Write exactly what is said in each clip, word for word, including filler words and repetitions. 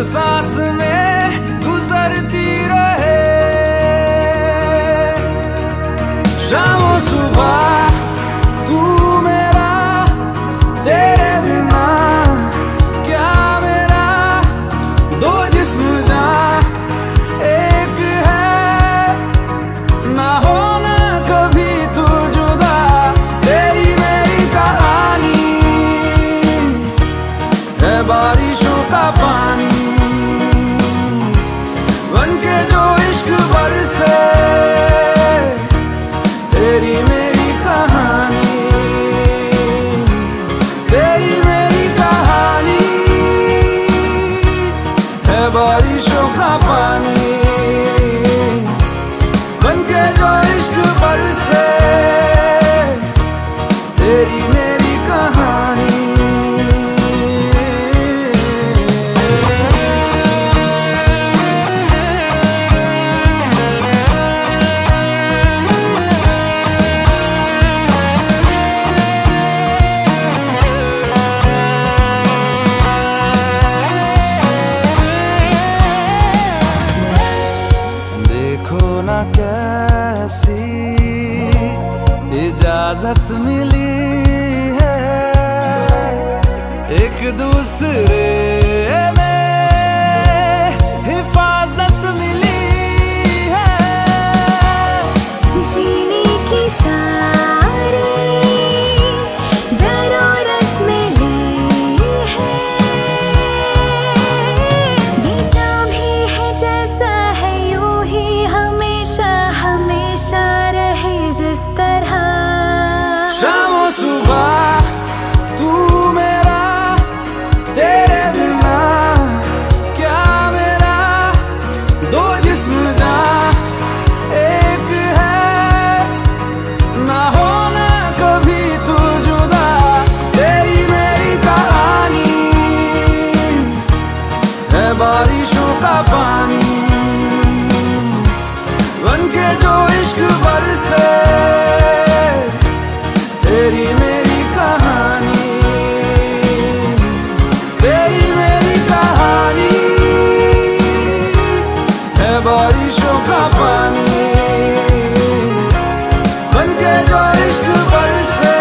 सांस में गुजरती रहे। शामों सुबह तू मेरा, तेरे बिना क्या मेरा, दो जिस्म जान एक है, ना होना कभी तू जुदा। तेरी मेरी कहानी है बारिशों का पानी, बनके जो इश्क बरसे। तेरी मेरी कहानी, तेरी मेरी कहानी है बारिशों का पानी, बनके जो इश्क बरसे। तेरी मेरी कहानी। देखो ना कैसी इजाजत मिली है, एक दूसरे में हिफाजत मिली है। जीने की सारी जरूरत मिली है, ये जो भी है जैसा है यूं ही हमेशा हमेशा रहे जिस तरह। शामों सुबह तू मेरा, तेरे बिना क्या मेरा, दो जिस्म जान एक है, ना होना कभी तू जुदा। तेरी मेरी कहानी है बारिशों का पानी, बनके जो इश्क बरसे। तेरी मेरी कहानी, तेरी मेरी कहानी है बारिशों का पानी, बनके जो इश्क बरसे।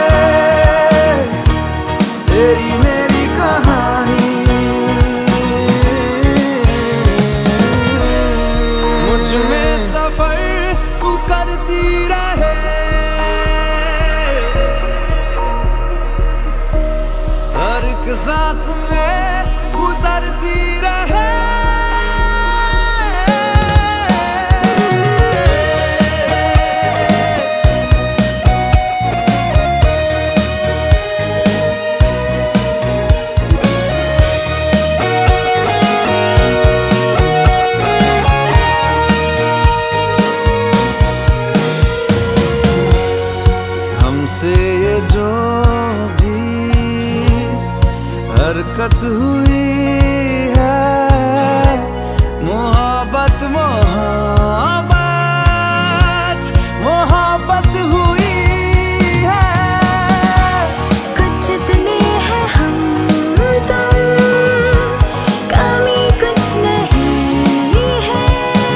तेरी मेरी कहानी। मुझ में सफर तू करती रहे, हर एक सांस में गुजरती रहे। हमसे ये जो भी हरकत हुई है, मोहब्बत मोहब्बत मोहब्बत हुई है। कुछ इतने हैं हम तुम, कमी कुछ नहीं है,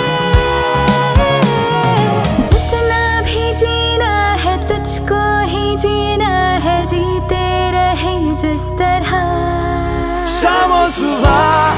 जितना भी जीना है तुझको ही जीना है, जीते रहे जिस तरह। शामों सुबह